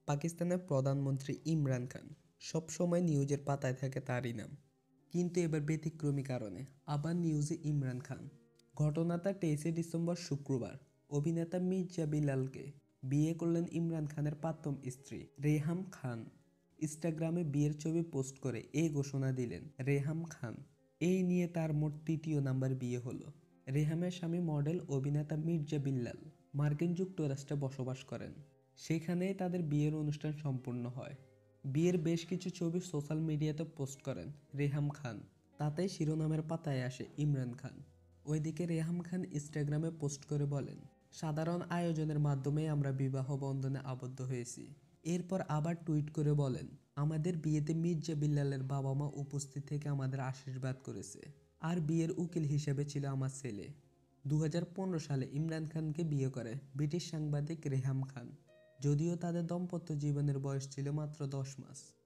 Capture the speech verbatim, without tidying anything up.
পাকিস্তানের প্রধানমন্ত্রী ইমরান খান। সবসময় নিউজের পাতায় থাকে তারই নাম, কিন্তু এবার ব্যতিক্রমী কারণে আবার নিউজে ইমরান খান। ঘটনাটা তেইশে ডিসেম্বর শুক্রবার। অভিনেতা মির্জা বিলালকে বিয়ে করলেন ইমরান খানের প্রাক্তন স্ত্রী রেহাম খান। ইনস্টাগ্রামে বিয়ের ছবি পোস্ট করে এই ঘোষণা দিলেন রেহাম খান। এই নিয়ে তার মোট তৃতীয় নাম্বার বিয়ে হলো। রেহামের স্বামী মডেল অভিনেতা মির্জা বিল্লাল মার্কিন যুক্তরাষ্ট্রে বসবাস করেন। সেখানেই তাদের বিয়ের অনুষ্ঠান সম্পূর্ণ হয়। বিয়ের বেশ কিছু ছবি সোশ্যাল মিডিয়াতে পোস্ট করেন রেহাম খান। তাতে শিরোনামের পাতায় আসে ইমরান খান। ওইদিকে রেহাম খান ইনস্টাগ্রামে পোস্ট করে বলেন, সাধারণ আয়োজনের মাধ্যমে আমরা বিবাহ বন্ধনে আবদ্ধ হয়েছি। এরপর আবার টুইট করে বলেন, আমাদের বিয়েতে মির্জা বিল্লালের বাবা মা উপস্থিত থেকে আমাদের আশীর্বাদ করেছে, আর বিয়ের উকিল হিসেবে ছিল আমার ছেলে। দু হাজার পনেরো সালে ইমরান খানকে বিয়ে করে ব্রিটিশ সাংবাদিক রেহাম খান, যদিও তাদের দাম্পত্য জীবনের বয়স ছিল মাত্র দশ মাস।